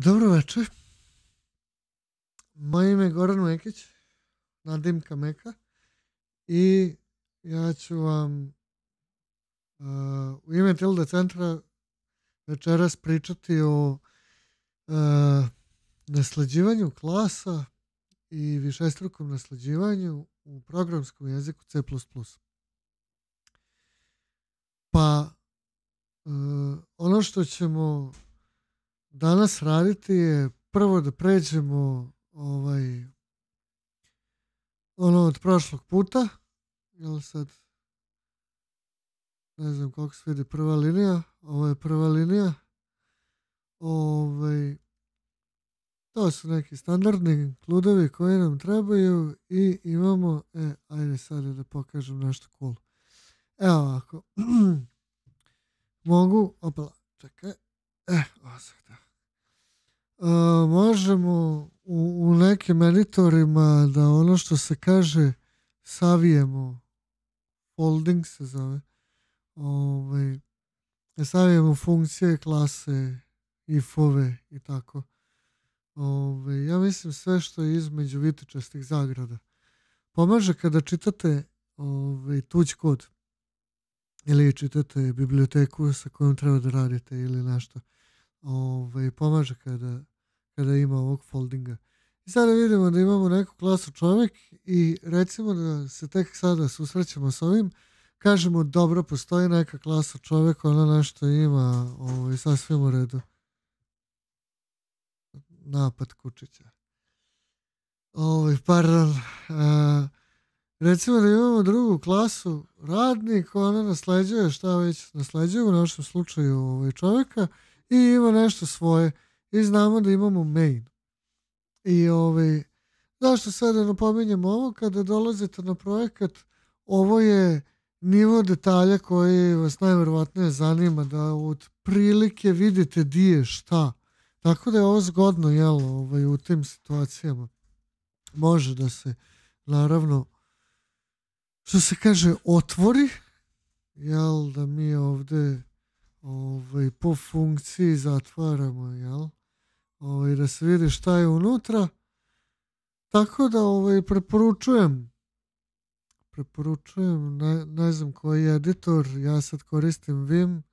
Dobro večer. Moje ime je Goran Mekić, nadimka Meka, i ja ću vam u ime Tilda centra večeras pričati o nasleđivanju klasa i višestrukom nasleđivanju u programskom jeziku C++. Pa ono što ćemo danas raditi je prvo da pređemo ono od prošlog puta, jel sad ne znam kako se vidi prva linija, ovo je prva linija, to su neki standardni kludovi koji nam trebaju i imamo, ajde sad da pokažem nešto cool. Evo ovako, mogu, opala, čekaj, možemo u nekim editorima da ono što se kaže savijemo, folding se zove, savijemo funkcije, klase, ifove i tako. Ja mislim sve što je između vitičastih zagrada. Pomaže kada čitate tuđ kod ili čitate biblioteku sa kojom treba da radite ili nešto. Pomaže kada ima ovog foldinga. I sada vidimo da imamo neku klasu čovjek i recimo da se tek sada susrećemo s ovim, kažemo dobro, postoji neka klasa čovjek, ona nešto ima sasvim u redu. Napad kučića. Pardon. Recimo da imamo drugu klasu radnik, ona nasleđuje šta već nasleđuje, u našem slučaju čovjeka, i ima nešto svoje. I znamo da imamo main. I zašto sada napominjem ovo? Kada dolazite na projekat, ovo je nivo detalja koji vas najverovatnije zanima, da od prilike vidite di je šta. Tako da je ovo zgodno, jel, u tim situacijama. Može da se, naravno, što se kaže, otvori, jel, da mi ovde po funkciji zatvaramo, jel, da se vidi šta je unutra. Tako da preporučujem, ne znam koji je editor, ja sad koristim Vim,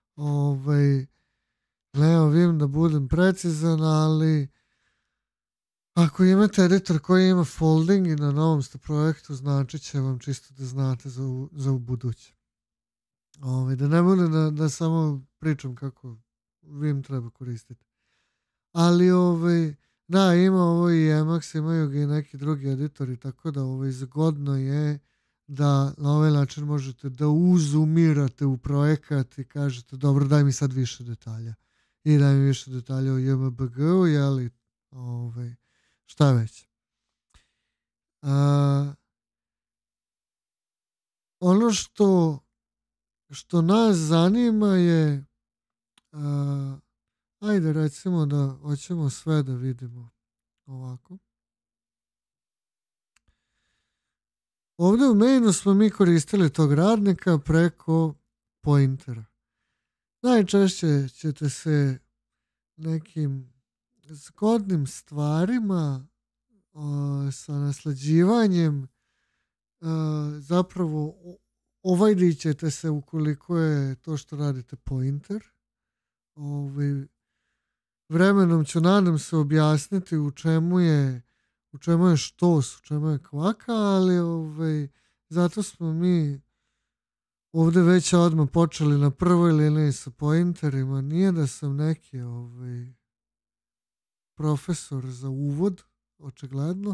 Vim da budem precizan, ali ako imate editor koji ima folding i na novom ste projektu, znači će vam čisto da znate za u buduće. Da ne bude da samo pričam kako Vim treba koristiti. Ali da, ima ovo i Emacs, imaju ga i neki drugi editori, tako da zgodno je da na ovaj način možete da uzumirate u projekat i kažete dobro, daj mi sad više detalja. I daj mi više detalja o JMBG-u, jeli, šta već. Ono što nas zanima je ajde recimo da hoćemo sve da vidimo ovako. Ovdje u mainu smo mi koristili tog radnika preko pointera. Najčešće ćete se nekim zgodnim stvarima sa nasleđivanjem zapravo ovajdit ćete se ukoliko je to što radite pointer. Vremenom ću, nadam se, objasniti u čemu je štos, u čemu je kvaka, ali zato smo mi ovdje već odmah počeli na prvoj liniji sa pointerima. Nije da sam neki profesor za uvod, očigledno,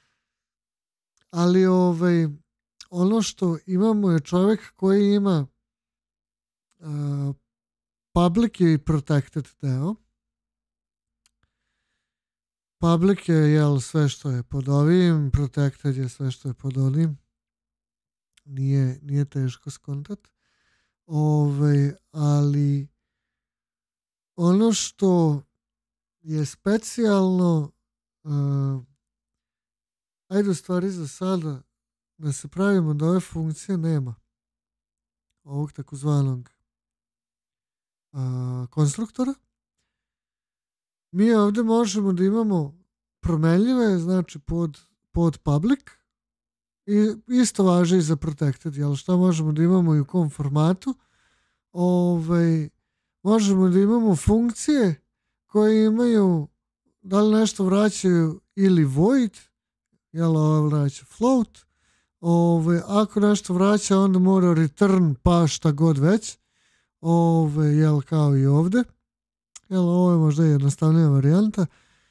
ali ono što imamo je čovjek koji ima public i protected deo. Public je, jel, sve što je pod ovim, protected je sve što je pod onim. Nije teško skontat. Ali ono što je specijalno, ajde u stvari za sada da se pravimo da ove funkcije nema. Ovog takozvanog konstruktora. mi ovdje možemo da imamo promenljive, znači pod public, i isto važi i za protected, jel šta možemo da imamo i u kom formatu. Možemo da imamo funkcije koje imaju, da li nešto vraćaju ili void, jel ovo vraća float, ako nešto vraća onda mora return pa šta god već, jel kao i ovdje, jel ovo je možda jednostavnija varijanta.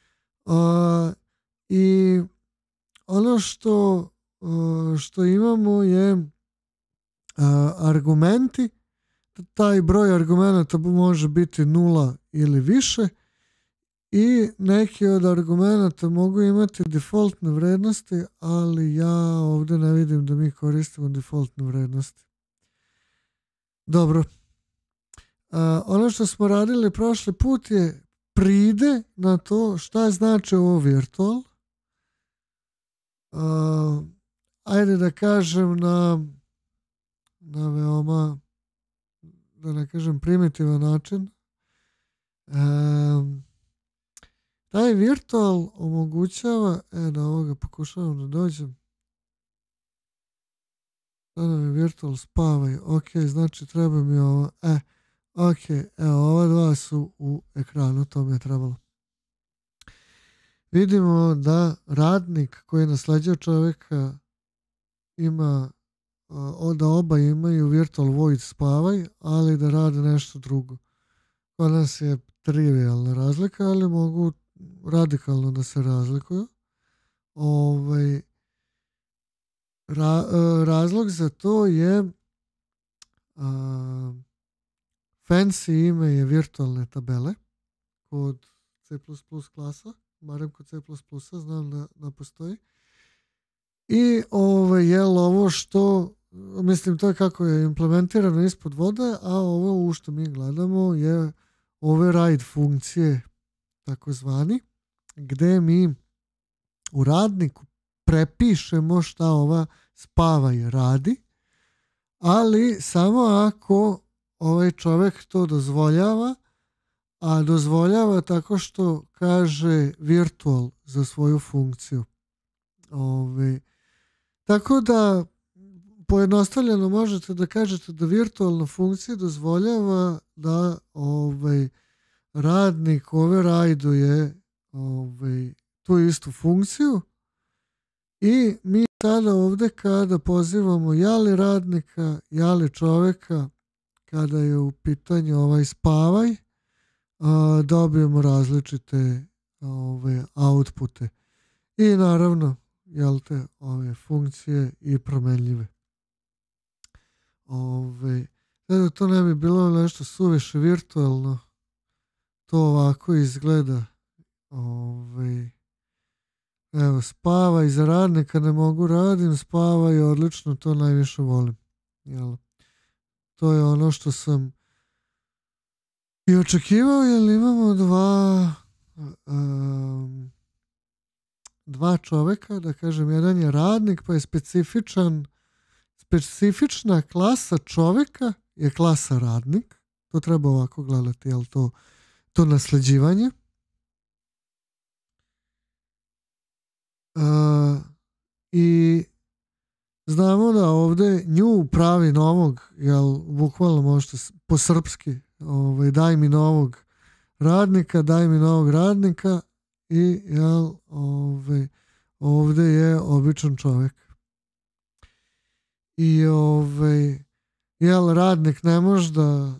I ono što imamo je argumenti. Taj broj argumenta može biti 0 ili više i neki od argumenta mogu imati defaultne vrednosti, ali ja ovdje ne vidim da mi koristimo defaultne vrednosti. Dobro. Ono što smo radili prošli put je pride na to šta znači ovo virtual. Ajde da kažem na veoma, da ne kažem primitivan način. Taj virtual omogućava, da ovoga pokušavam da dođem. Da nam je virtual spavaj, ok, znači treba mi ovo, ok, evo ova dva su u ekranu, to mi je trebalo. Vidimo da radnik koji nasleđuje čovjeka ima, da oba imaju virtual void spavaj, ali da rade nešto drugo. Kod nas je trivialna razlika, ali mogu radikalno da se razlikuju. Razlog za to je fancy ime je virtualne tabele kod C++ klasa, barem kod C++ znam da postoji. I ovo što, mislim, to je kako je implementirano ispod vode, a ovo u što mi gledamo je override funkcije, takozvani, gde mi u radniku prepišemo šta ova spavaj radi, ali samo ako ovaj čovjek to dozvoljava, a dozvoljava tako što kaže virtual za svoju funkciju. Tako da pojednostavljeno možete da kažete da virtualna funkcija dozvoljava da radnik override-uje tu istu funkciju i mi tada ovdje kada pozivamo jali radnika, jali čovjeka, kada je u pitanju ovaj spavaj, dobijemo različite outpute. I naravno, ove funkcije i promenljive. Da to ne bi bilo nešto suviše virtualno, to ovako izgleda. Evo, spavaj za radnika ne mogu radim, spavaj odlično, to najviše volim. Jel? To je ono što sam i očekivao, jer imamo dva čovjeka, da kažem, jedan je radnik pa je specifična klasa čovjeka je klasa radnik. To treba ovako gledati, jel to nasljeđivanje. I znamo da ovdje nju pravi novog, jel bukvalno možete po srpski, daj mi novog radnika i jel ovdje je običan čovjek. I jel radnik ne može da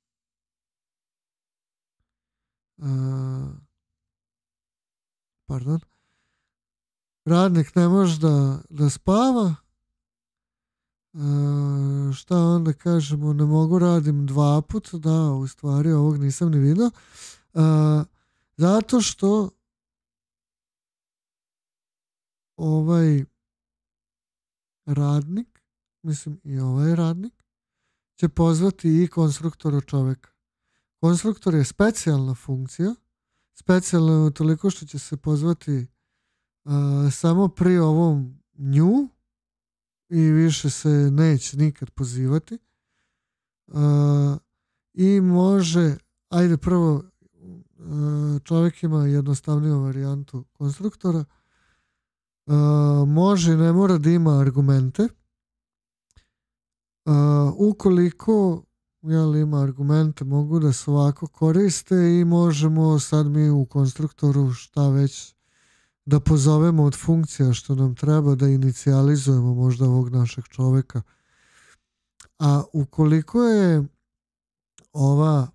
radnik ne može da spava. Šta onda kažemo, ne mogu radim 2 puta, da, u stvari ovog nisam ni vidio, zato što ovaj radnik, mislim i ovaj radnik, će pozvati i konstruktora čovjeka. Konstruktor je specijalna funkcija, specijalna je toliko što će se pozvati samo pri ovom nju i više se neće nikad pozivati. I može, ajde prvo čovjek ima jednostavniju varijantu konstruktora. Može i ne mora da ima argumente. Ukoliko ima argumente, mogu da se ovako koriste i možemo sad mi u konstruktoru šta već da pozovemo od funkcija što nam treba da inicijalizujemo možda ovog našeg čovjeka. A ukoliko je ova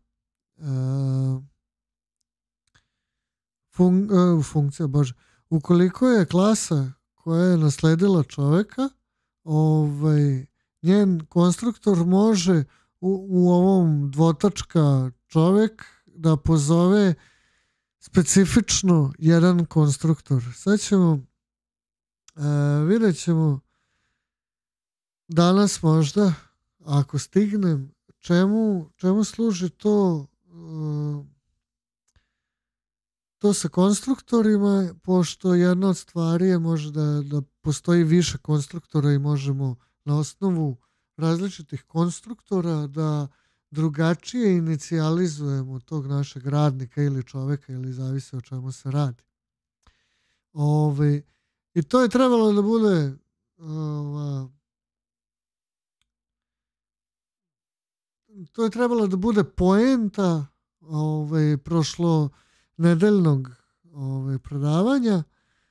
funkcija, ukoliko je klasa koja je nasledila čovjeka, njen konstruktor može u ovom dvotačka čovjek da pozove specifično jedan konstruktor. Sad ćemo, vidjet ćemo danas možda, ako stignem, čemu služi to sa konstruktorima, pošto jedna od stvari je možda da postoji više konstruktora i možemo na osnovu različitih konstruktora da drugačije inicijalizujemo tog našeg radnika ili čovjeka ili zavisi o čemu se radi. I to je trebalo da bude poenta prošlo nedeljnog predavanja,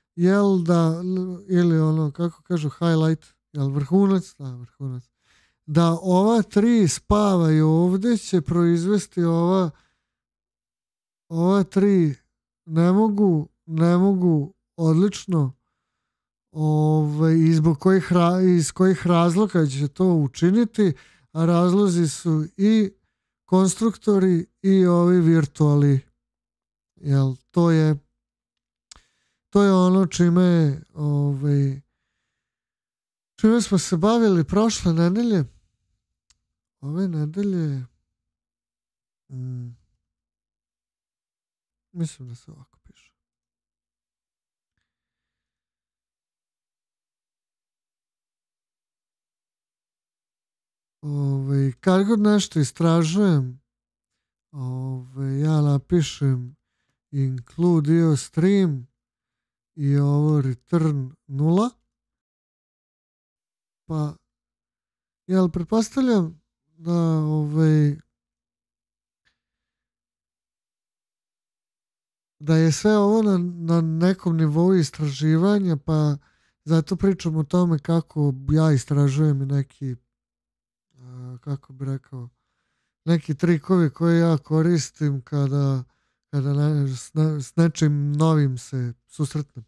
ili ono, kako kažu, highlight, vrhunac, da ova tri spavaju ovdje će proizvesti ova tri ne mogu odlično iz kojih razloga će to učiniti, a razlozi su i konstruktori i ovi virtuali. To je ono čime smo se bavili prošle nedelje. Ove nedelje mislim da se ovako piše. Kad god nešto istražujem, ja napišem include io stream i ovo return 0. Pa, pretpostavljam da je sve ovo na nekom nivou istraživanja, pa zato pričam o tome kako ja istražujem i neki, kako bi rekao, neki trikovi koje ja koristim kada s nečim novim se susretnem.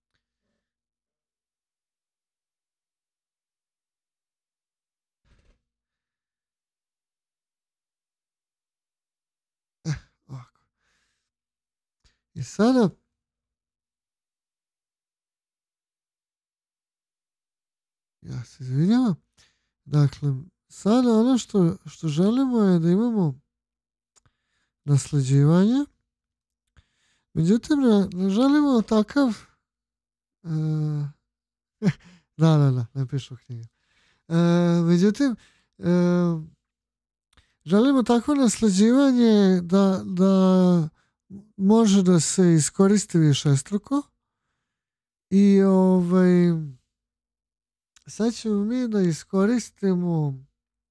Ovako. I sada ja se izvinjavam. Dakle, sada ono što želimo je da imamo nasleđivanje. Međutim, ne želimo takav ne pišu knjigu. Međutim, želimo takvo nasleđivanje da može da se iskoristi višestruko i sad ćemo mi da iskoristimo,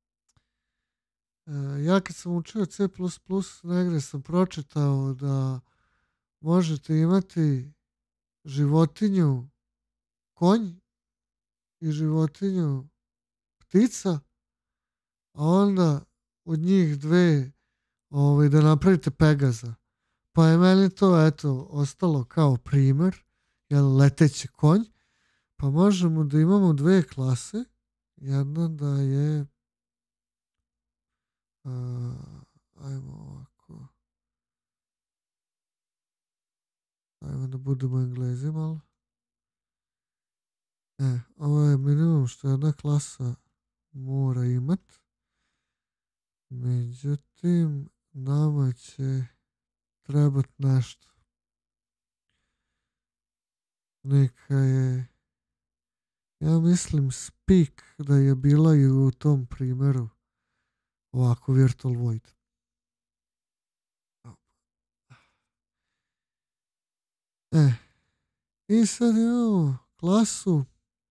ja kad sam učio C++, negdje sam pročitao da možete imati životinju konj i životinju ptica, a onda od njih dve da napravite Pegaza. Pa je meni to ostalo kao primjer, leteći konj, pa možemo da imamo dve klase. Jedna da je ajmo ovako, ajmo da budemo Englezi malo. Ovo je minimum što jedna klasa mora imat. Međutim, nama će trebat nešto. Neka je, ja mislim, speak da je bila i u tom primjeru ovako virtual void. I sad imamo klasu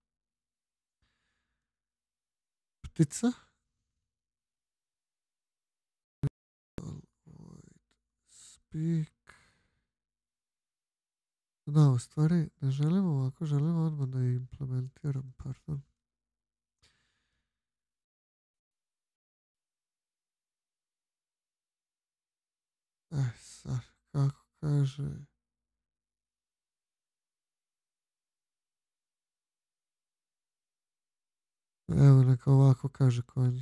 ptica. Speak. Da, u stvari ne želimo ovako, želimo odmah da implementiram, pardon. Sad, kako kaže... Evo, neka ovako kaže konji.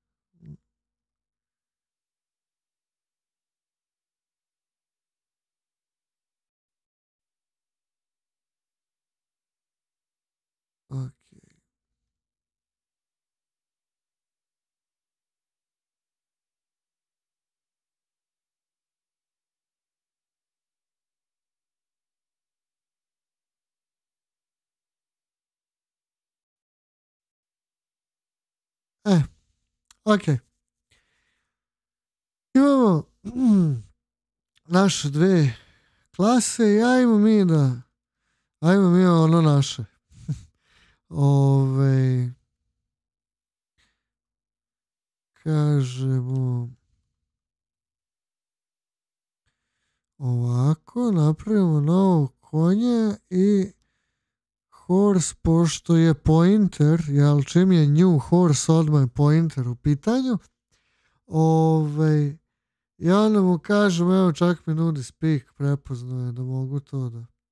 Ok. Ok. Imamo naše dve klase i ajmo mi ono naše. Kažemo ovako, napravimo novo konje i horse, pošto je pointer, jel, čim je new horse, odmah je pointer u pitanju. I onda mu kažem, evo čak mi nudi speak, prepoznao je da mogu to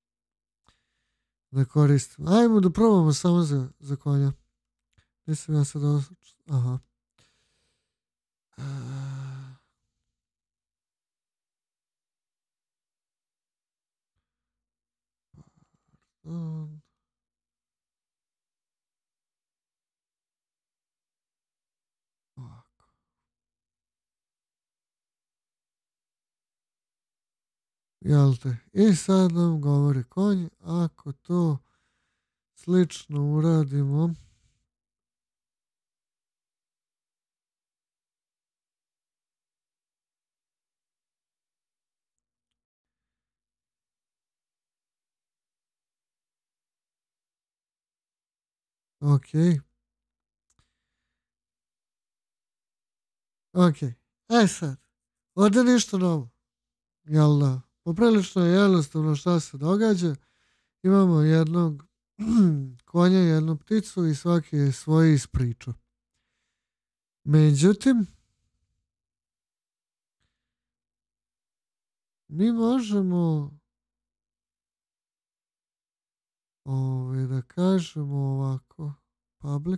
da koristim. Ajmo da probamo samo za konja. Nisam ja sad aha. Jel te? I sad nam govori konj, ako to slično uradimo, ok. Sad, ovdje ništa novo. Jel da? Poprilično je jednostavno šta se događa. Imamo jednog konja, jednu pticu i svaki je svoje ispričao. Međutim, mi možemo da kažemo ovako, public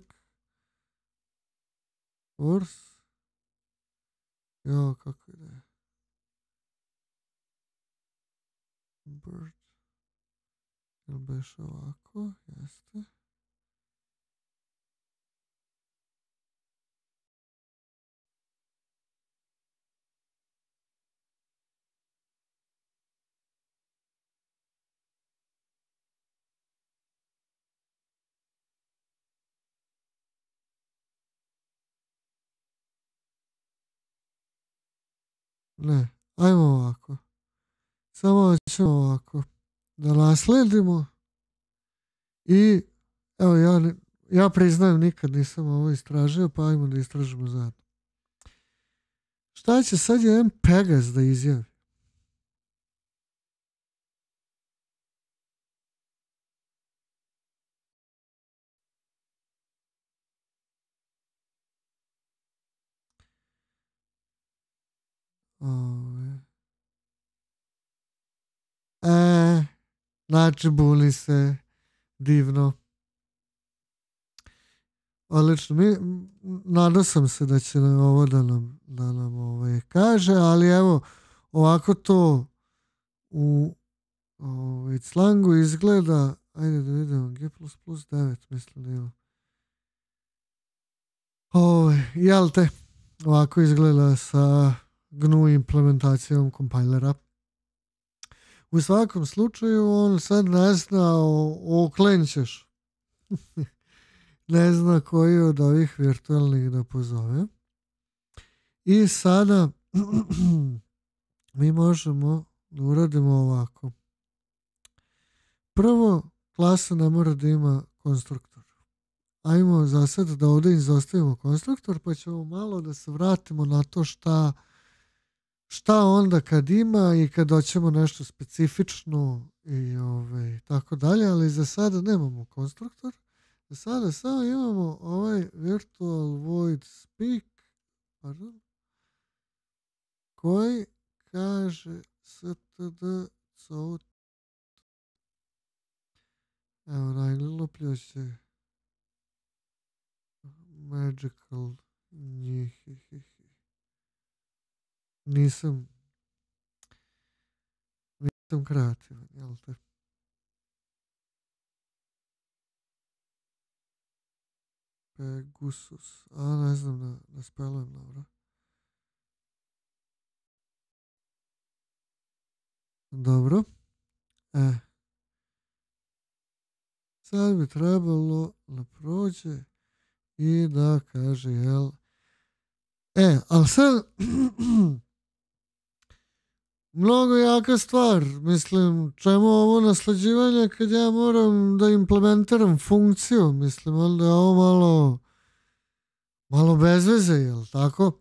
course, kako ide, bird, jel beš ovako, jeste. Ne, ajmo ovako. Samo ćemo ovako da nasledimo i evo ja priznajem nikad nisam ovo istražio, pa ajmo da istražimo zajedno. Šta će sad jedan Pegas da izjavi? Znači buni se divno. Odlično. Nadao sam se da će ovo da nam kaže, ali evo ovako to u slangu izgleda. Ajde da vidimo, G++9 mislim da ima. Jel te? Ovako izgleda sa GNU implementacijom kompajlera. U svakom slučaju on sad ne zna oklenčeš. Ne zna koji od ovih virtualnih da pozove. I sada mi možemo da uradimo ovako. Prvo, klasa ne mora da ima konstruktor. Ajmo za sad da ovdje izostavimo konstruktor, pa ćemo malo da se vratimo na to šta onda kad ima i kad hoćemo nešto specifično i tako dalje, ali za sada nemamo konstruktor. Za sada samo imamo ovaj virtual void speak, pardon, koji kaže std cout. Evo, najglupljo će magical njih. Nisam kreativan, jel te? Pegasus. A, ne znam da spelujem dobro. Dobro. Sad bi trebalo da prođe i da kaže, jel? Ali sad mnogo jaka stvar. Mislim, čemu ovo nasleđivanje kad ja moram da implementiram funkciju? Mislim, onda je ovo malo bez veze, jel tako?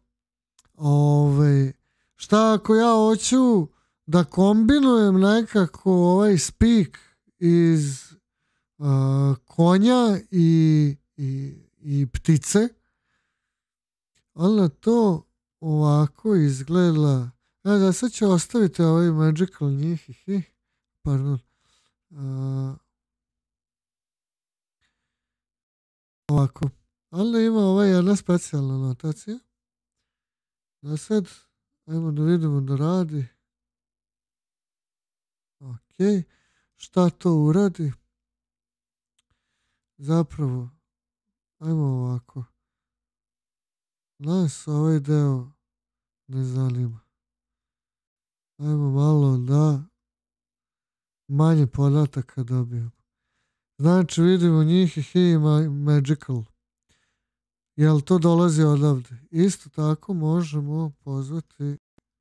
Šta ako ja hoću da kombinujem nekako ovaj speak iz konja i ptice, onda to ovako izgleda. Da sad ću ostaviti ovaj magical njih. Pardon. Ovako. Ali ima ova jedna specijalna notacija. Da sad, ajmo da vidimo da radi. Ok. Šta to uradi? Zapravo, ajmo ovako. Nas ovaj deo ne zanima. Ajmo malo da manje podataka dobijemo. Znači vidimo njih i magical. Jel to dolazi odavde? Isto tako možemo pozvati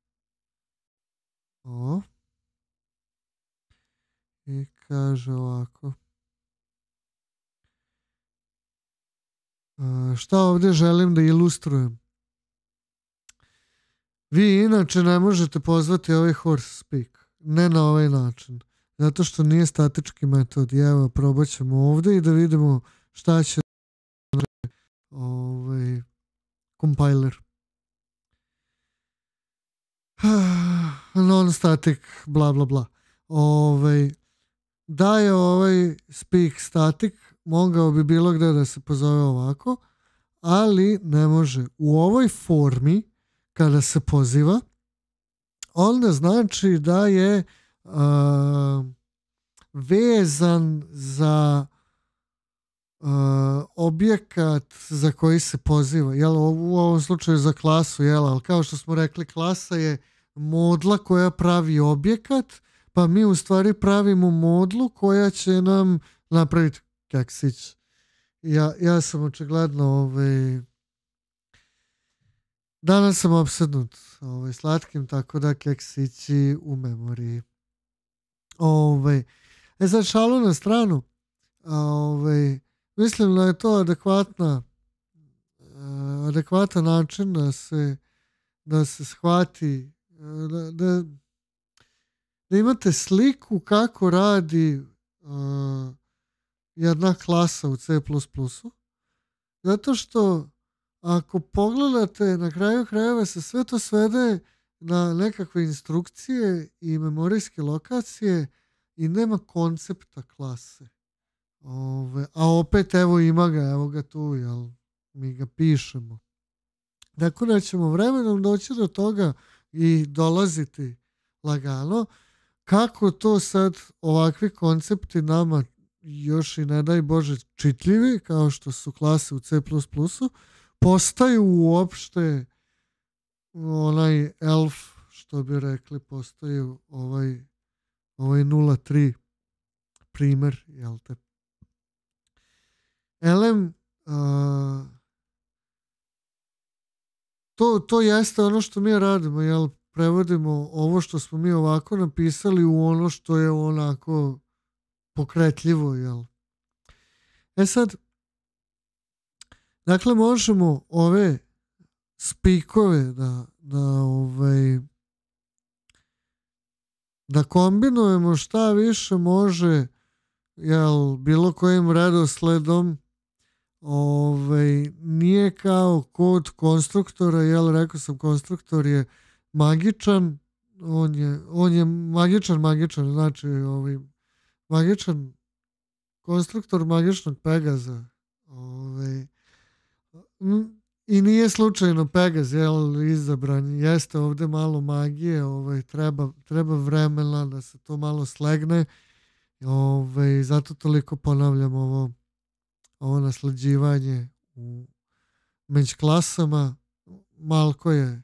ovo. I kaže ovako. Šta ovdje želim da ilustrujem? Vi inače ne možete pozvati ovaj horse speak. Ne na ovaj način. Zato što nije statički metod. I evo, probat ćemo ovdje i da vidimo šta će compiler. Non-static, bla bla bla. Da je ovaj speak static, mogao bi bilo gdje da se pozove ovako, ali ne može. U ovoj formi, kada se poziva, onda znači da je vezan za objekat za koji se poziva. Jel, u ovom slučaju za klasu, jel, ali kao što smo rekli, klasa je modla koja pravi objekat, pa mi u stvari pravimo modlu koja će nam napraviti keksić. Ja sam očigledno danas sam opsednut slatkim, tako da keksići u memoriji. Sad šalu na stranu. Mislim da je to adekvatan način da se shvati, da imate sliku kako radi jedna klasa u C++. Zato što ako pogledate, na kraju krajeva se sve to svede na nekakve instrukcije i memorijske lokacije i nema koncepta klase. A opet evo ima ga, evo ga tu, jel, mi ga pišemo. Tako da ćemo vremenom doći do toga i dolaziti lagano. Kako to sad ovakvi koncepti nama još i ne daj Bože čitljivi, kao što su klase u C++, postaju uopšte onaj elf, što bi rekli, postaju ovaj 0.3 primer, jel te? Elem, to jeste ono što mi radimo, jel? Prevodimo ovo što smo mi ovako napisali u ono što je onako pokretljivo, jel? Sad, dakle, možemo ove spikove da kombinujemo šta više može, jel, bilo kojim redosledom. Nije kao kod konstruktora, jel, rekao sam, konstruktor je magičan, on je magičan, znači magičan konstruktor magičnog Pegaza. I nije slučajno Pegaz, jel, izabran. Jeste ovde malo magije, treba vremena da se to malo slegne. Zato toliko ponavljam ovo nasleđivanje među klasama. Malko je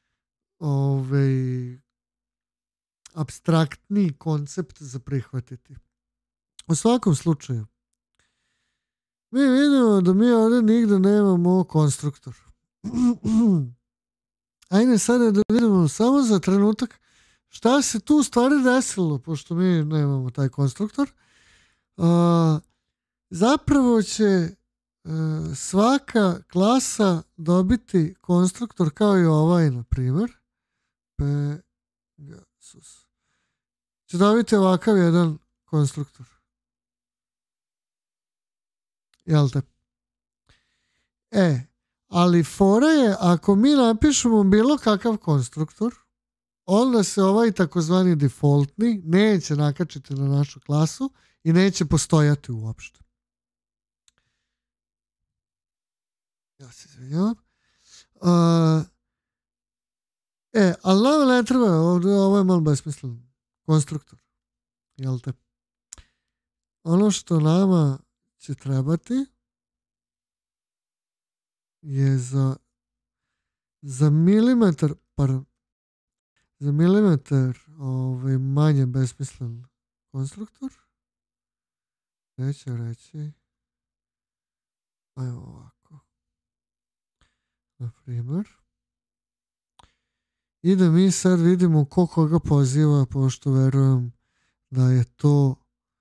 apstraktni koncept za prihvatiti. U svakom slučaju, mi vidimo da mi ovdje nigde nemamo konstruktor. Ajde sada da vidimo samo za trenutak šta se tu u stvari desilo, pošto mi nemamo taj konstruktor. Zapravo će svaka klasa dobiti konstruktor kao i ovaj, na primjer. Pegasus. Će dobiti ovakav jedan konstruktor. Jel te? Ali fora je, ako mi napišemo bilo kakav konstruktor, onda se ovaj takozvani defaultni neće nakačiti na našu klasu i neće postojati uopšte. Ja se izvinjavam. Ali nama ne treba, ovo je malo besmislen konstruktor. Jel te? Ono što nama će trebati je za milimetar manje besmislen konstruktor. Neće reći ajmo ovako, na primjer, i da mi sad vidimo ko koga poziva, pošto verujem da je to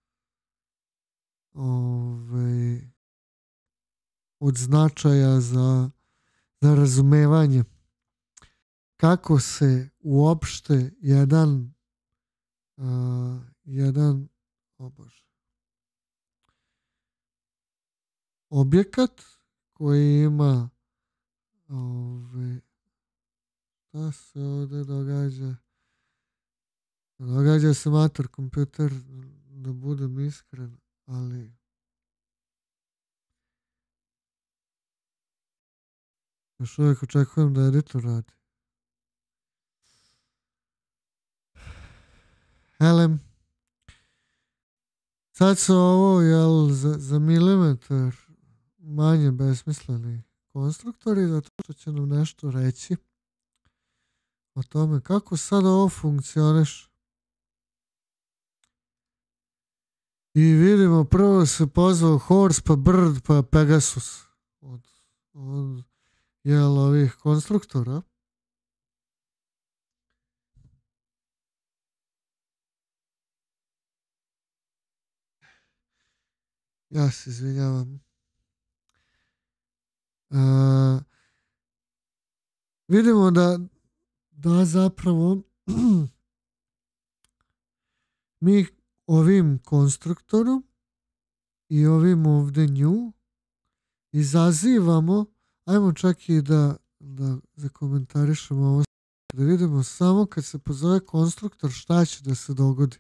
od značaja za razumevanje kako se uopšte jedan objekat koji ima šta se ovdje događa? Događa se mator kompjuter, da budem iskren, ali još uvijek očekujem da editor radi. Helem. Sad su ovo, jel, za milimetar manje besmisleni konstruktori, zato što će nam nešto reći o tome kako sad ovo funkcioniš. I vidimo, prvo se pozvao Horse, pa Bird, pa Pegasus od jel, ovih konstruktora. Ja se izvinjavam. Vidimo da zapravo mi ovim konstruktorom i ovim ovdje nju izazivamo, ajmo čak i da zakomentarišemo ovo, da vidimo samo kad se pozove konstruktor šta će da se dogodi.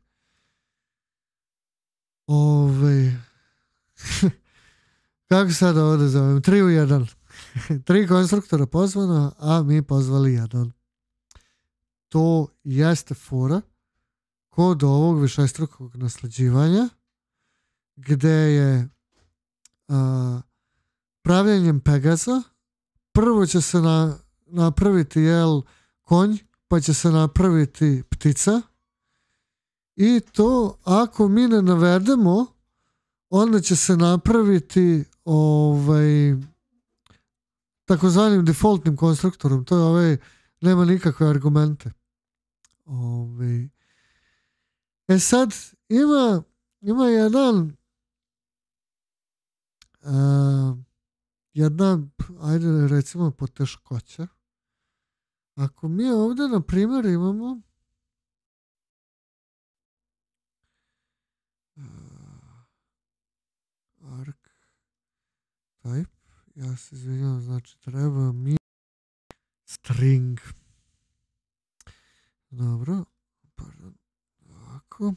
Kako sad ovo da zovem? 3 u 1. 3 konstruktora pozvana, a mi pozvali jedan. To jeste fora kod ovog višestrukog nasleđivanja, gde je pravljenjem Pegaza prvo će se napraviti konj, pa će se napraviti ptica, i to ako mi ne navedemo, onda će se napraviti takozvanim defaultnim konstruktorom. To je nema nikakve argumente. Sad ima ima jedna, ajde recimo poteškoća. Ako mi ovdje na primjer imamo archetype, ja se izvinjam, znači treba mi string. Dobro, pardon, ovako.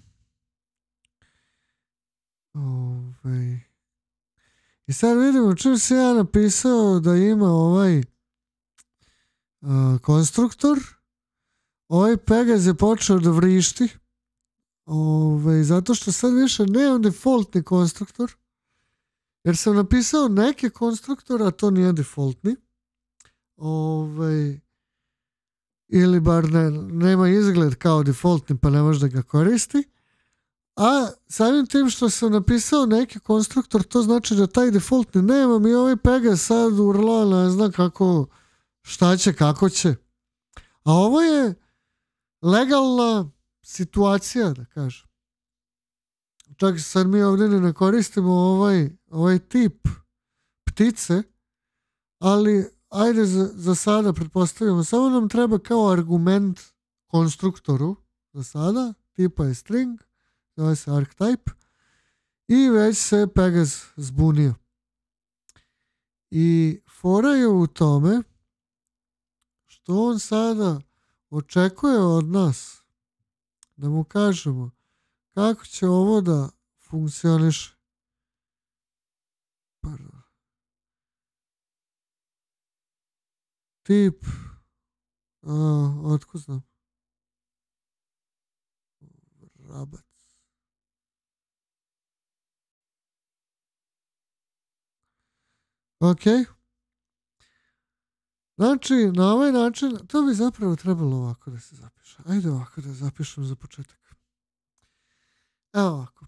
I sad vidimo, čim se ja napisao da ima ovaj konstruktor, ovaj Pegaz je počeo da vrišti, zato što sad više nemam defaultni konstruktor, jer sam napisao neke konstruktore, a to nije defaultni. Ili bar nema izgled kao defaultni, pa ne može da ga koristi. A samim tim što sam napisao neki konstruktor, to znači da taj defaultni nemam i ovaj Pegaz sad urla, ne zna kako, šta će, kako će. A ovo je legalna situacija, da kažem. Čak sad mi ovdje ne koristimo ovaj tip ptice, ali ajde za sada pretpostavimo, samo nam treba kao argument konstruktoru za sada, tipa je string, zove se archetype, i već se Pegaz zbunio. I fora je u tome što on sada očekuje od nas da mu kažemo kako će ovo da funkcioniše. Pardon. Tip, otko znam? Rabac. Ok. Znači, na ovaj način, to bi zapravo trebalo ovako da se zapiše. Ajde ovako da zapišem za početak. Evo ovako.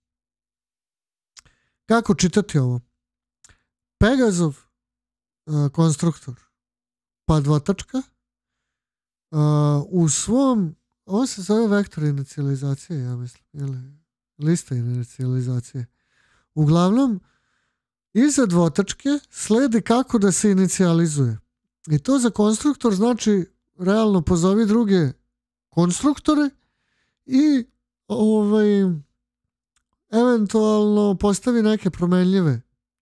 Kako čitati ovo? Pegazov konstruktor, pa dvotačka, u svom, ovo se zove vektor inicializacije, ja mislim, ili lista inicializacije. Uglavnom, iza dvotačke sledi kako da se inicijalizuje. I to za konstruktor znači realno pozovi druge konstruktore i eventualno postavi neke promenljive.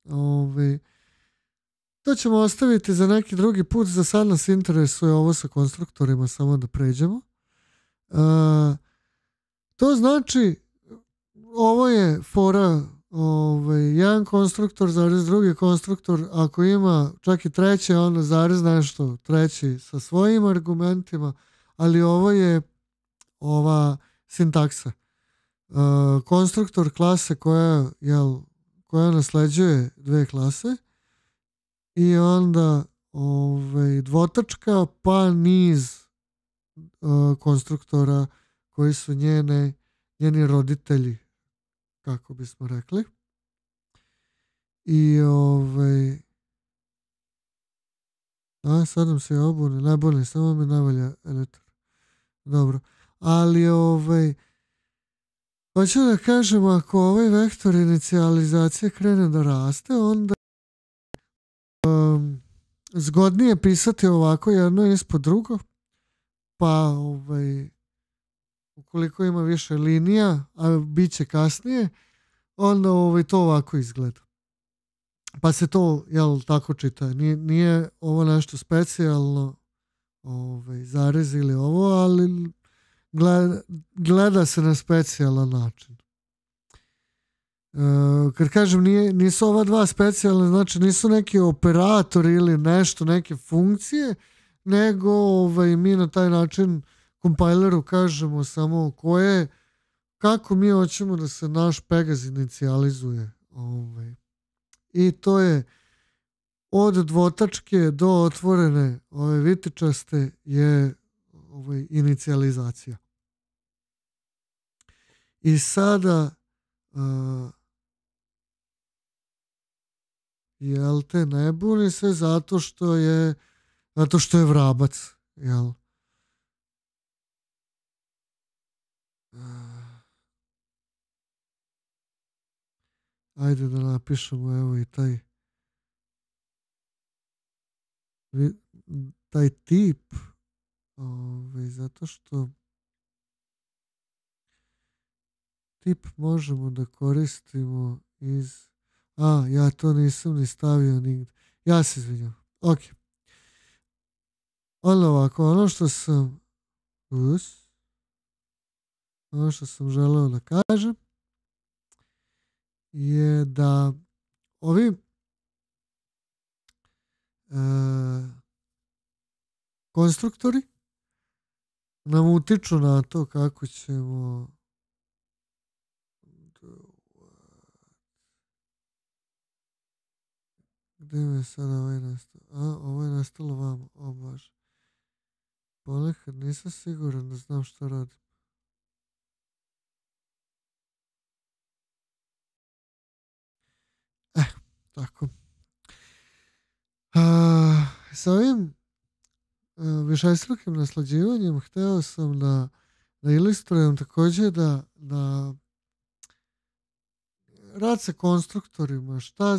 To ćemo ostaviti za neki drugi put. Za sad nas interesuje ovo sa konstruktorima, samo da pređemo. To znači, ovo je fora, jedan konstruktor zarez drugi konstruktor, ako ima čak i treće, onda zarez nešto treći sa svojim argumentima, ali ovo je ova sintaksa. Konstruktor klase koja nasleđuje dve klase i onda dvotačka pa niz konstruktora koji su njeni roditelji, kako bismo rekli. I sad nam se ne buni, samo mi navalja editor. Dobro, ali hoću da kažem, ako ovaj vektor inicijalizacije krene da raste, onda zgodnije pisati ovako jedno ispod drugo, pa ukoliko ima više linija, a bit će kasnije, onda to ovako izgleda. Pa se to, tako čita. Nije ovo nešto specijalno, zarez ili ovo, ali gleda se na specijalan način. Kad kažem nisu ova dva specijalne, znači nisu neki operatori ili nešto, neke funkcije, nego mi na taj način kompileru kažemo samo kako mi hoćemo da se naš Pegaz inicijalizuje. I to je od dvotačke do otvorene ove vitičaste je inicijalizacija. I sada jel te ne buni se zato što je vrabac, jel? Ajde da napišemo evo i taj tip, zato što tip možemo da koristimo ja to nisam ni stavio nigde. Ja se izvinjam. Ok. Ovako, ono što sam želeo da kažem je da ovi konstruktori nam utiču na to kako ćemo gde mi je sada ovaj nastalo? Ovo je nastalo vamo. O Bože. Ponekad nisam siguran da znam što radim. Tako. Sa ovim višestrukim naslađivanjem hteo sam da ilustrujem također da rad sa konstruktorima, šta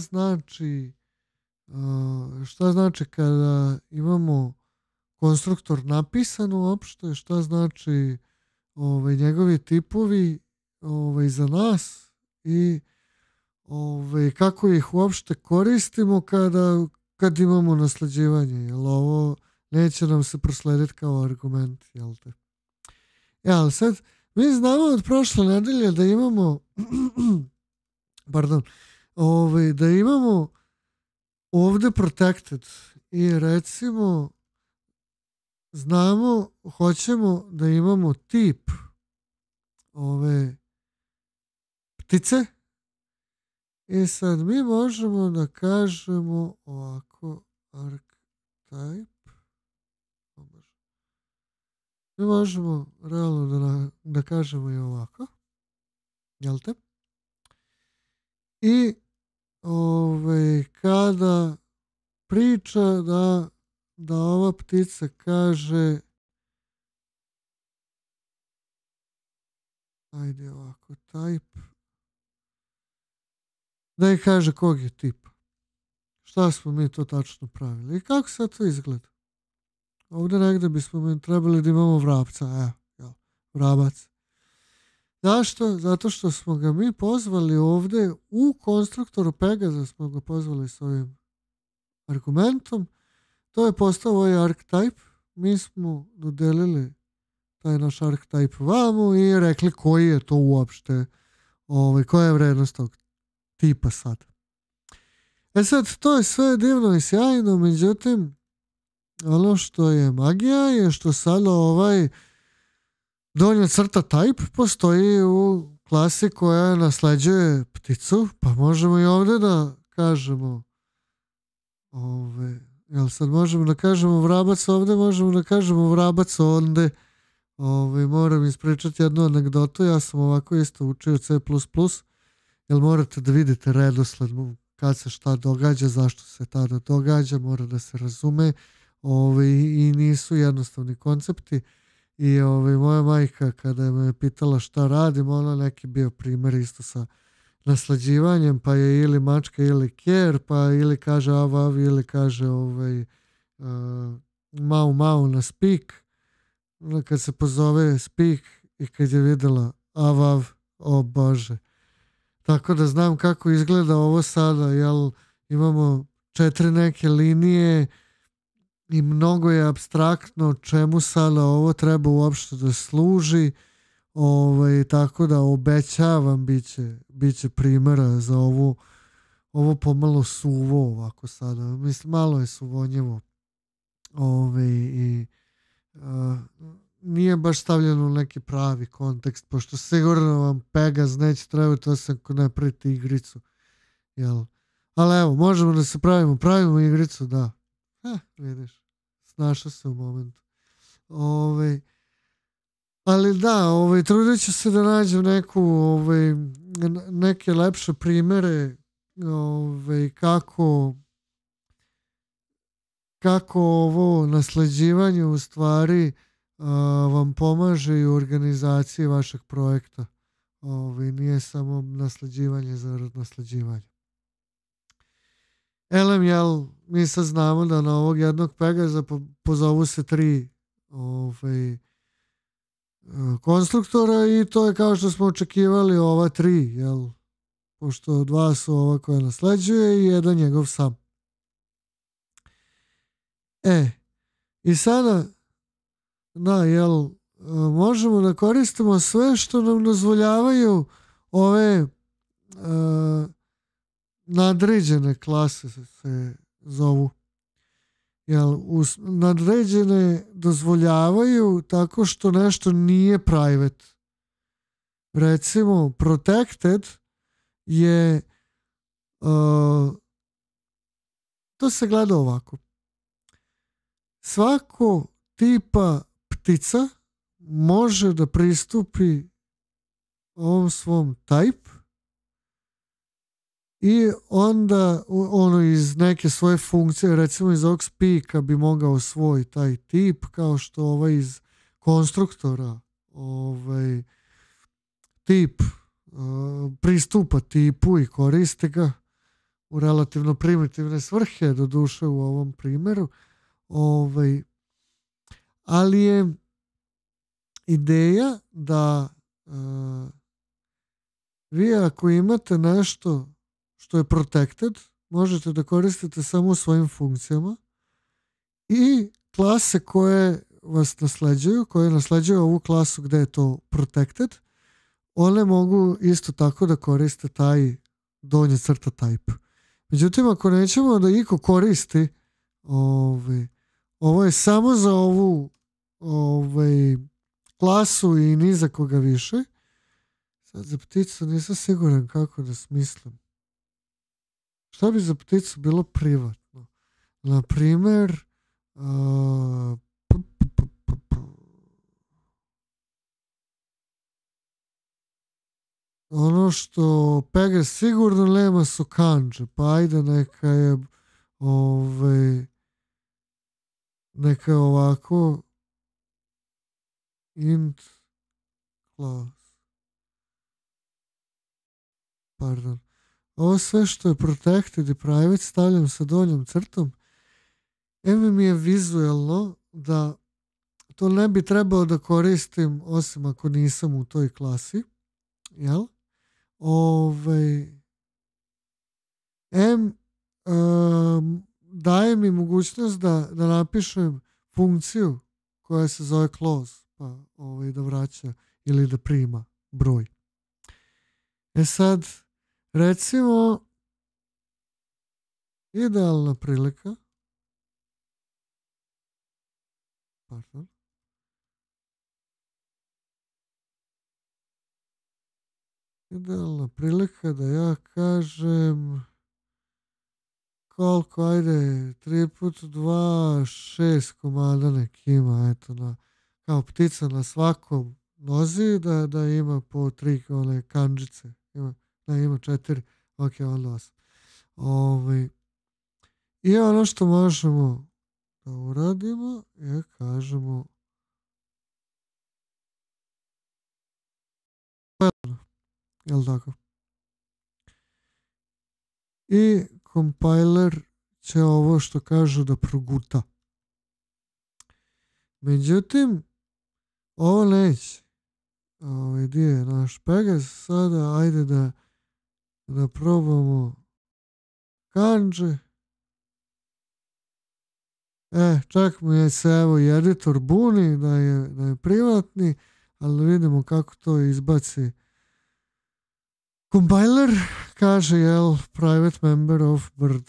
znači kada imamo konstruktor napisan uopšte, šta znači njegovi tipovi za nas i kako ih uopšte koristimo kad imamo naslađivanje, jer ovo neće nam se proslediti kao argument, jel te? Ali sad, mi znamo od prošle nedelje da imamo da imamo ovde protected i recimo znamo, hoćemo da imamo tip ove ptice i sad mi možemo da kažemo ovako archetype. Mi možemo realno da kažemo i ovako. Jel te? I kada priča da ova ptica kaže ajde ovako type da je kaže kog je tipa. Šta smo mi to tačno pravili i kako sad to izgleda? Ovdje negdje bismo mi trebali da imamo vrapca. Vrabac. Zašto? Zato što smo ga mi pozvali ovdje u konstruktoru Pegaza, smo ga pozvali s ovim argumentom. To je postao ovaj archetype. Mi smo dodelili taj naš archetype vamo i rekli koji je to uopšte, koja je vrednost tog tipa sad. Sad, to je sve divno i sjajno, međutim, ono što je magija je što sada donja crta type postoji u klasi koja nasleđuje pticu, pa možemo i ovdje da kažemo jel sad možemo da kažemo vrabac ovdje, možemo da kažemo vrabac onde. Moram ispričati jednu anegdotu, ja sam ovako isto učio C++, jer morate da vidite redosled kad se šta događa, zašto se tada događa, mora da se razume i nisu jednostavni koncepti. I moja majka kada je me pitala šta radim, ona neki bio primjer isto sa naslađivanjem, pa je ili mačka ili kjer, pa ili kaže av ili kaže mau na speak. Kad se pozove speak i kad je videla av, o Bože. Tako da znam kako izgleda ovo sada, jel imamo 4 neke linije i mnogo je apstraktno čemu sada ovo treba uopšte da služi, tako da obećavam biće primjera za ovo pomalo suvo ovako sada. Mislim, malo je suvonjevo i nije baš stavljeno u neki pravi kontekst, pošto sigurno vam Pegaz neće trebati osim ako ne pravite igricu. Jel? Ali evo, možemo da se pravimo igricu, da. Vidiš, snašao se u momentu. Ali da, trudit ću se da nađem neke lepše primere kako ovo nasleđivanje u stvari vam pomaže i u organizaciji vašeg projekta. Nije samo nasleđivanje zarad nasleđivanja. Elem, jel, mi sad znamo da na ovog jednog Pegaza pozovu se 3 konstruktora i to je kao što smo očekivali ova 3, jel? Pošto 2 su ova koja nasleđuje i jedan njegov sam. I sada jel, možemo da koristimo sve što nam dozvoljavaju ove nadređene klase se zovu. Jel, nadređene dozvoljavaju tako što nešto nije private. Recimo, protected je to se gleda ovako. Svako tipa ptica može da pristupi ovom svom type i onda iz neke svoje funkcije, recimo iz ovog speaka bi mogao svoj taj tip, kao što iz konstruktora tip pristupa tipu i koristi ga u relativno primitivne svrhe, do duše u ovom primjeru. Ali je ideja da vi ako imate nešto što je protected, možete da koristite samo u svojim funkcijama i klase koje vas nasleđuju, koje nasleđuju ovu klasu gde je to protected, one mogu isto tako da koriste taj donje crta type. Međutim, ako nećemo da iko koristi ovo je samo za ovu klasu i ni za koga više. Sad za pticu nisam siguran kako da smislim. Šta bi za pticu bilo privatno? Na primjer, ono što Pegas sigurno nema su kanđe, pa ajde neka je neka je ovako int class. Pardon. Ovo sve što je protected i private stavljam sa donjom crtom. Mi je vizuelno da to ne bi trebalo da koristim osim ako nisam u toj klasi. Jel? Daje mi mogućnost da napišem funkciju koja se zove close, pa da vraća ili da prima broj. Sad, recimo, idealna prilika. Pardon. Idealna prilika da ja kažem koliko, ajde, 3x2, 6 komada nek ima, eto, kao ptica na svakom nozi, da ima po 3 one kanđice, ima 4, ok, onda 8. I ono što možemo da uradimo je kažemo jel tako? I compiler će ovo što kažu da proguta. Međutim, ovo neće. Gdje je naš Pegas? Sada ajde da probamo kanđe. Čak mi se evo i editor buni da je privatni, ali da vidimo kako to izbaci. Compiler kaže, jel, private member of bird.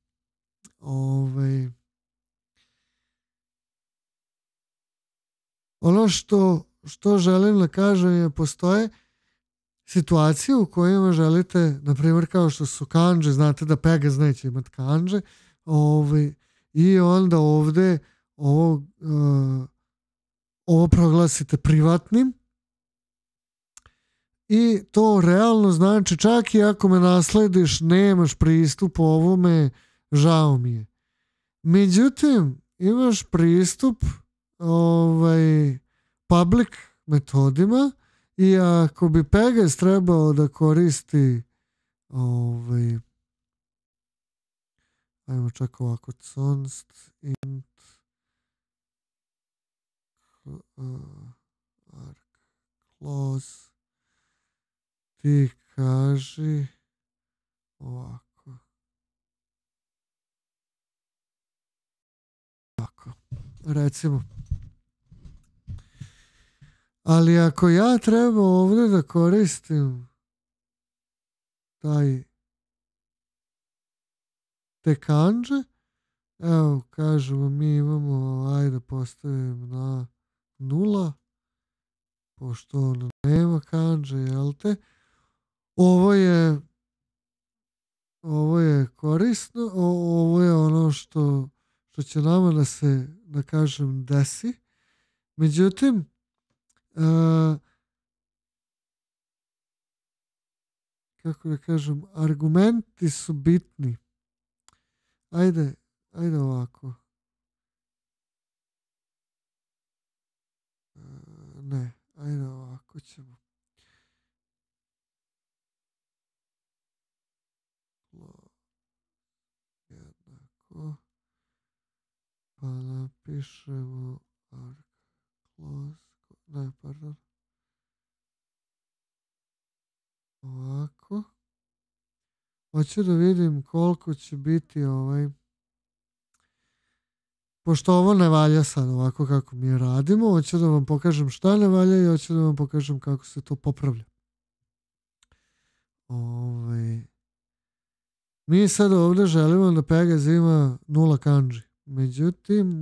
Ono što želim da kažem je, postoje situacije u kojima želite, na primjer kao što su kanđe, znate da Pegas neće imati kanđe, i onda ovde ovo proglasite privatnim i to realno znači čak i ako me naslediš nemaš pristup ovome, žao mi je. Međutim, imaš pristup public metodima I ako bi Pegas trebao da koristi ajmo čak ovako const int arg close ti kaži ovako recimo. Ali ako ja treba ovdje da koristim te kanđe, evo kažemo mi imamo, ajde postavim na 0, pošto on nema kanđe, jel te? Ovo je korisno, ovo je ono što će nama da se, da kažem, desi. Međutim, kako da kažem, argumenti su bitni. Ajde ovako. Ne, ajde ovako ćemo. Jednako. Pa napišemo arg close. Ne, pardon. Ovako. Hoću da vidim koliko će biti pošto ovo ne valja sad ovako kako mi radimo, hoću da vam pokažem šta ne valja i hoću da vam pokažem kako se to popravlja. Mi sad ovdje želimo da Pegas ima 0 kanđi. Međutim,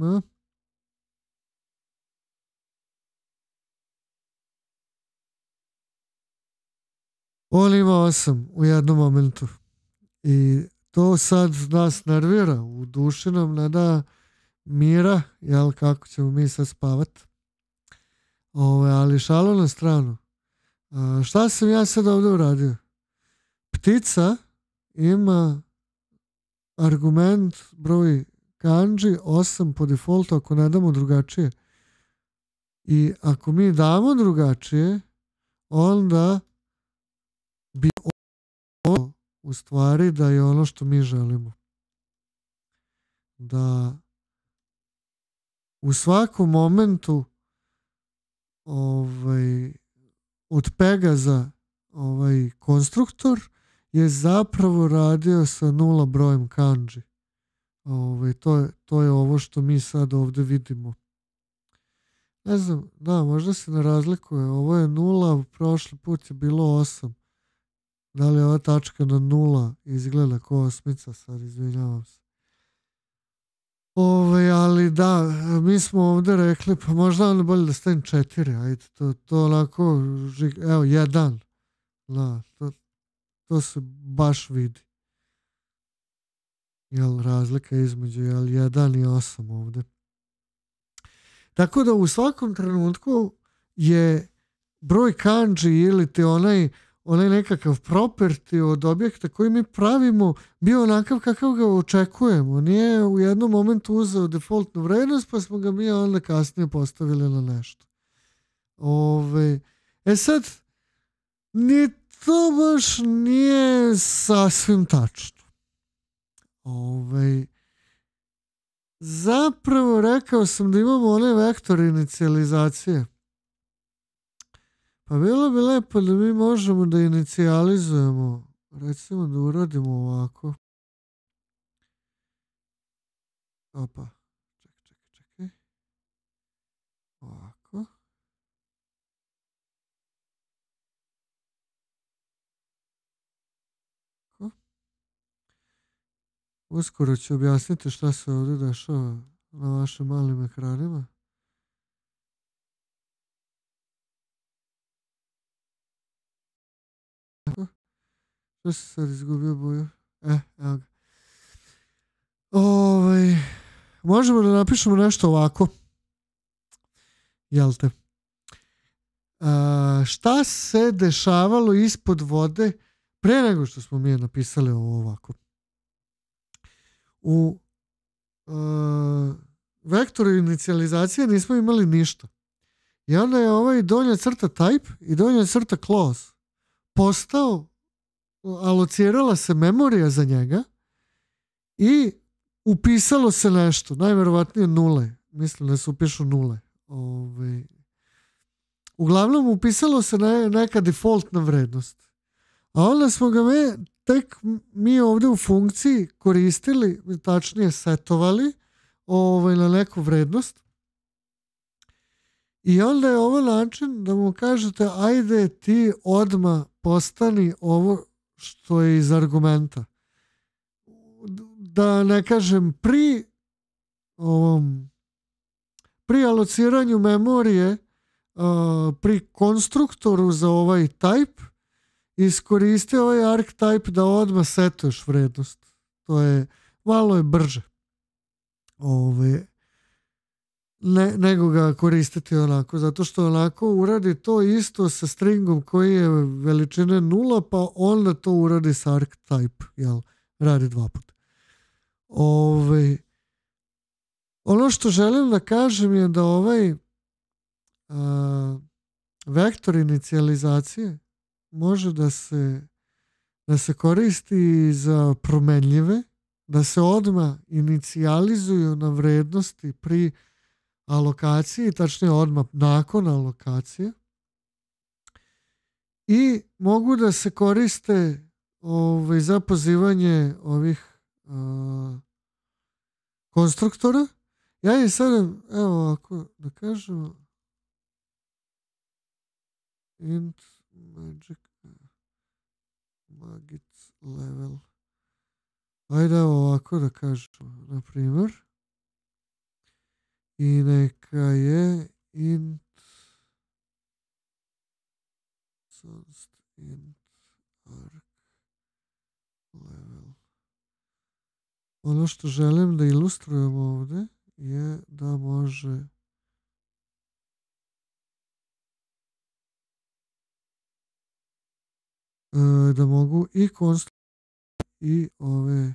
on ima 8 u jednom momentu. I to sad nas nervira. U duši nam ne da mira, jel, kako ćemo mi sad spavat. Ali šalo na stranu. Šta sam ja sad ovdje uradio? Ptica ima argument broj kanđi 8 po defaultu ako ne damo drugačije. I ako mi damo drugačije, onda bi ono u stvari da je ono što mi želimo. Da u svakom momentu od Pegaza konstruktor je zapravo radio sa 0 brojem kanđi. To je ovo što mi sad ovdje vidimo. Ne znam, da, možda se ne razlikuje. Ovo je 0, prošli put je bilo 8. Da li je ova tačka na 0 izgleda kao osmica, sad izvinjavam se. Ali da, mi smo ovdje rekli, pa možda onda bolje da stavim 4, ajde, to onako, evo, 1. Da, to se baš vidi. Jel, razlika između 1 i 8 ovdje. Tako da u svakom trenutku je broj kanđi ili ti onaj nekakav property od objekta koji mi pravimo bio onakav kakav ga očekujemo. Nije u jednom momentu uzeo defaultnu vrednost pa smo ga mi onda kasnije postavili na nešto. Sad, ni to baš nije sasvim tačno. Zapravo rekao sam da imamo onaj vektor inicijalizacije. Pa bilo bi lepo da mi možemo da inicijalizujemo, recimo da uradimo ovako. Opa, čekaj. Ovako. Uskoro ću objasniti šta se ovdje dešava na vašim malim ekranima. Što se sad izgubio boju? Evo ga. Možemo da napišemo nešto ovako. Jel te? Šta se dešavalo ispod vode pre nego što smo mi napisali ovo ovako? U vektoru inicijalizacije nismo imali ništa. I onda je ovaj donja crta type i donja crta clause postao, alocirala se memorija za njega i upisalo se nešto, najverovatnije nule. Mislim da se upišu nule. Uglavnom upisalo se neka defaultna vrednost. A onda smo ga tek mi ovdje u funkciji koristili, tačnije setovali na neku vrednost. I onda je ovo način da mu kažete ajde ti odmah postani ovo što je iz argumenta. Da ne kažem pri alociranju memorije pri konstruktoru za ovaj type iskoristi ovaj archetype da odmah setuješ vrednost. To je malo je brže. Nego ga koristiti onako, zato što onako uradi to isto sa stringom koji je veličine 0, pa onda to uradi sa archetype, jel? Radi dva puta. Ono što želim da kažem je da vektor inicijalizacije može da se koristi za promenljive, da se odmah inicijalizuju na vrednosti pri alokaciji, tačnije odmah nakon alokacije, i mogu da se koriste za pozivanje ovih konstruktora. Ja je sad, evo ako da kažemo int magic level, ajde ovako da kažemo, na primjer, i neka je int arc level. Ono što želim da ilustrujem ovdje je da može da mogu i konstruktor i ove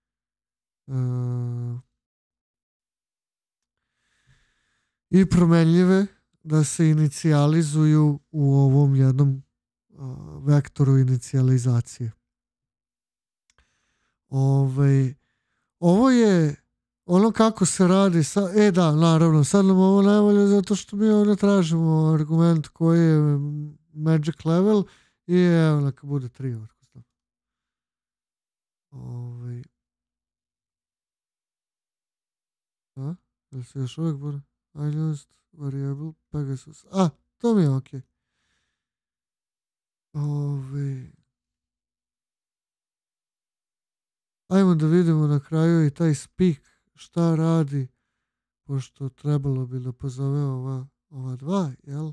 i promenljive da se inicijalizuju u ovom jednom vektoru inicijalizacije. Ovo je ono kako se radi da, naravno, sad nam ovo najbolje zato što mi ovdje tražimo argument koji je magic level i evo neka bude 3 da se još uvijek bude unused variable Pegasus. To mi je ok. Ajmo da vidimo na kraju i taj speak šta radi, pošto trebalo bi da pozove ova dva, jel?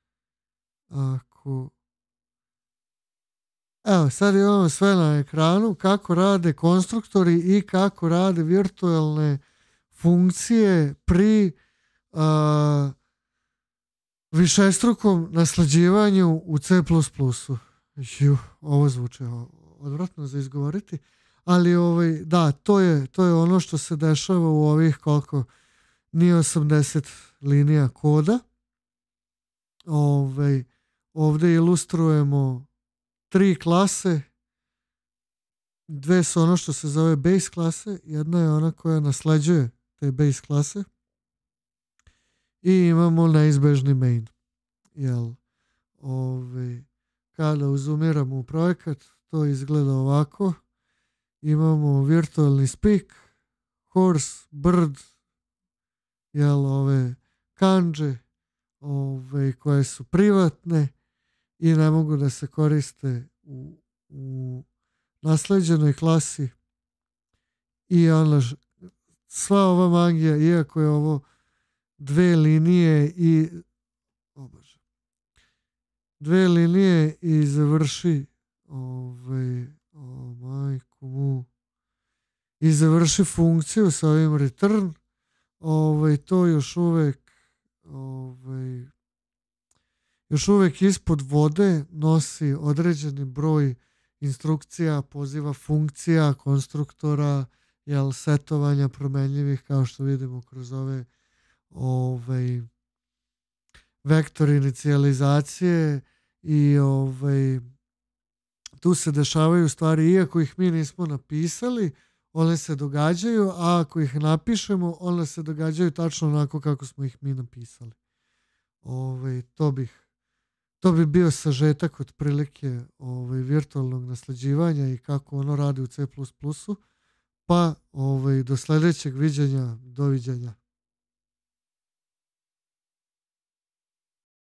Evo, sad imamo sve na ekranu, kako rade konstruktori i kako rade virtualne funkcije pri višestrukom naslađivanju u C++. Ovo zvuči odvratno za izgovoriti, ali da, to je ono što se dešava u ovih koliko nije 80 linija koda. Ovdje ilustrujemo 3 klase. 2 su ono što se zove base klase, jedna je ona koja nasleđuje te base klase i imamo neizbežni main. Kada uzumiramo u projekat, to izgleda ovako. Imamo virtualni speak, horse, bird, ove kanđe, koje su privatne i ne mogu da se koriste u nasleđenoj klasi. I onda sva ova magija, iako je ovo 2 linije i završi majku mu i završi funkciju sa ovim return, to još uvek ispod vode nosi određeni broj instrukcija, poziva funkcija, konstruktora, setovanja promenljivih, kao što vidimo kroz ove vektor inicijalizacije i tu se dešavaju stvari, iako ih mi nismo napisali, one se događaju, a ako ih napišemo, one se događaju tačno onako kako smo ih mi napisali. To bi bio sažetak otprilike virtualnog nasleđivanja i kako ono radi u C++-u. Pa do sljedećeg viđenja, doviđenja.